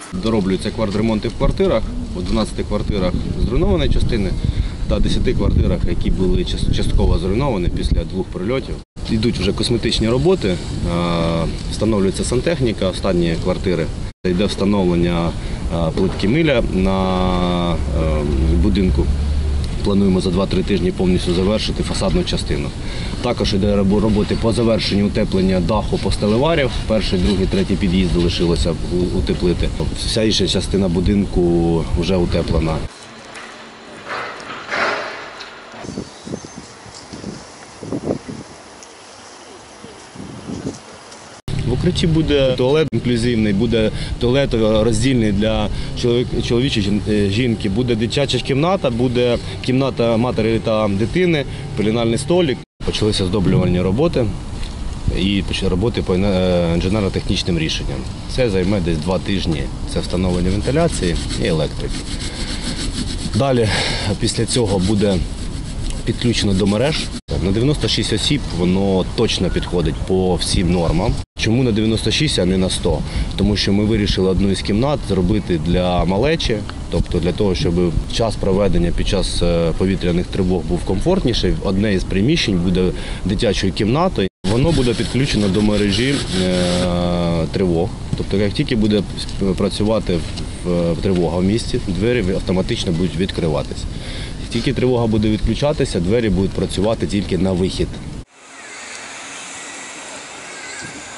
Дороблюються квартремонти в квартирах, у 12 квартирах зруйнованої частини та 10 квартирах, які були частково зруйновані після 2 прильотів. Йдуть вже косметичні роботи, встановлюється сантехніка, останні квартири. Йде встановлення плитки миля на будинку. Плануємо за 2-3 тижні повністю завершити фасадну частину. Також йде роботи по завершенню утеплення даху по стелеварів. Перший, другий, третій під'їзд лишилося утеплити. Вся інша частина будинку вже утеплена. В укритті буде туалет інклюзивний, буде туалет роздільний для чоловічої жінки, буде дитяча кімната, буде кімната матері та дитини, пеленальний столик. Почалися оздоблювальні роботи і роботи по інженерно-технічним рішенням. Це займе десь 2 тижні. Це встановлення вентиляції і електрики. Далі, після цього буде підключено до мереж. На 96 осіб воно точно підходить по всім нормам. Чому на 96, а не на 100? Тому що ми вирішили одну із кімнат зробити для малечі, тобто для того, щоб час проведення під час повітряних тривог був комфортніший. Одне із приміщень буде дитячою кімнатою. Воно буде підключено до мережі тривог. Тобто, як тільки буде працювати тривога в місті, двері автоматично будуть відкриватися. Тільки тривога буде відключатися, двері будуть працювати тільки на вихід.